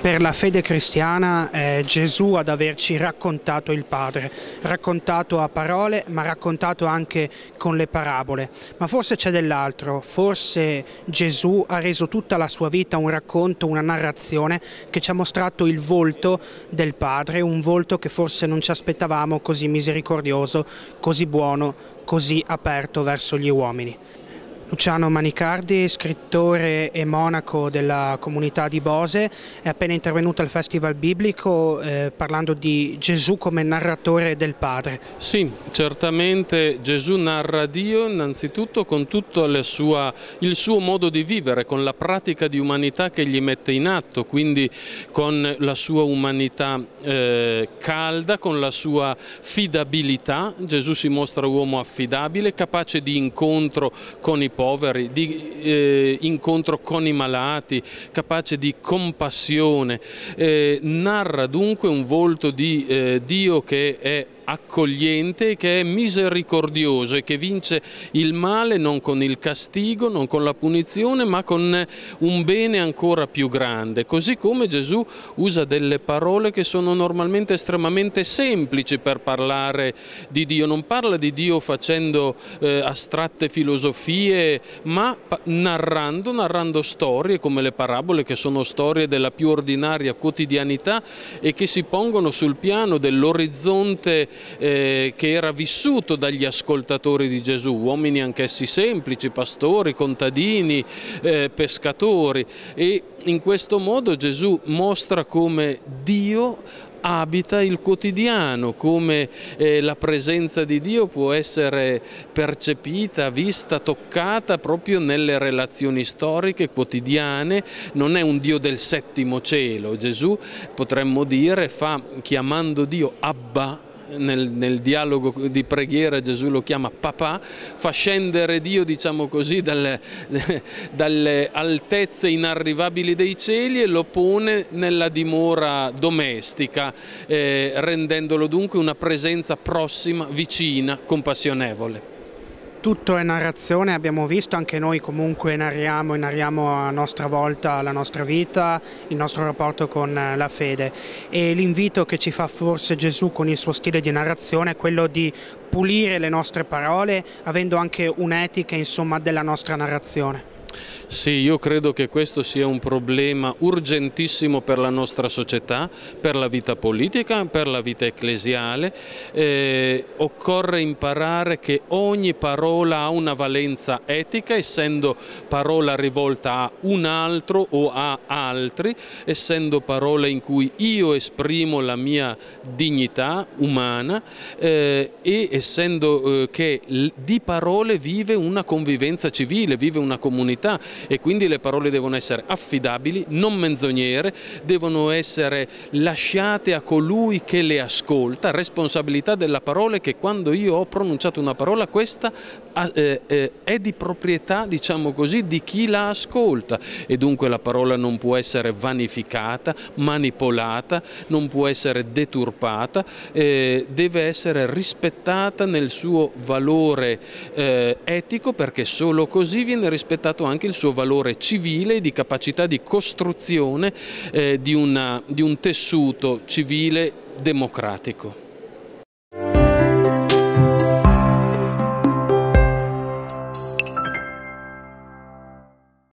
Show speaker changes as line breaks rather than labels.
Per la fede cristiana è Gesù ad averci raccontato il Padre, raccontato a parole ma raccontato anche con le parabole. Ma forse c'è dell'altro, forse Gesù ha reso tutta la sua vita un racconto, una narrazione che ci ha mostrato il volto del Padre, un volto che forse non ci aspettavamo, così misericordioso, così buono, così aperto verso gli uomini. Luciano Manicardi, scrittore e monaco della comunità di Bose, è appena intervenuto al Festival Biblico parlando di Gesù come narratore del Padre.
Sì, certamente Gesù narra Dio innanzitutto con tutto il suo modo di vivere, con la pratica di umanità che gli mette in atto, quindi con la sua umanità calda, con la sua fidabilità. Gesù si mostra uomo affidabile, capace di incontro con i poveri, di incontro con i malati, capace di compassione. Narra dunque un volto di Dio che è accogliente, che è misericordioso e che vince il male non con il castigo, non con la punizione, ma con un bene ancora più grande. Così come Gesù usa delle parole che sono normalmente estremamente semplici per parlare di Dio. Non parla di Dio facendo astratte filosofie, ma narrando storie come le parabole, che sono storie della più ordinaria quotidianità e che si pongono sul piano dell'orizzonte che era vissuto dagli ascoltatori di Gesù, uomini anch'essi semplici, pastori, contadini, pescatori, e in questo modo Gesù mostra come Dio abita il quotidiano, come la presenza di Dio può essere percepita, vista, toccata proprio nelle relazioni storiche quotidiane. Non è un Dio del settimo cielo. Gesù, potremmo dire, chiamando Dio Abba. Nel dialogo di preghiera Gesù lo chiama papà, fa scendere Dio, diciamo così, dalle altezze inarrivabili dei cieli e lo pone nella dimora domestica, rendendolo dunque una presenza prossima, vicina, compassionevole.
Tutto è narrazione, abbiamo visto, anche noi comunque narriamo a nostra volta la nostra vita, il nostro rapporto con la fede, e l'invito che ci fa forse Gesù con il suo stile di narrazione è quello di pulire le nostre parole, avendo anche un'etica, insomma, della nostra narrazione.
Sì, io credo che questo sia un problema urgentissimo per la nostra società, per la vita politica, per la vita ecclesiale. Occorre imparare che ogni parola ha una valenza etica, essendo parola rivolta a un altro o a altri, essendo parola in cui io esprimo la mia dignità umana, e essendo che di parole vive una convivenza civile, vive una comunità. E quindi le parole devono essere affidabili, non menzognere, devono essere lasciate a colui che le ascolta. Responsabilità della parola è che quando io ho pronunciato una parola, questa è di proprietà, diciamo così, di chi la ascolta, e dunque la parola non può essere vanificata, manipolata, non può essere deturpata, deve essere rispettata nel suo valore etico, perché solo così viene rispettato anche il suo valore civile e di capacità di costruzione di un tessuto civile democratico.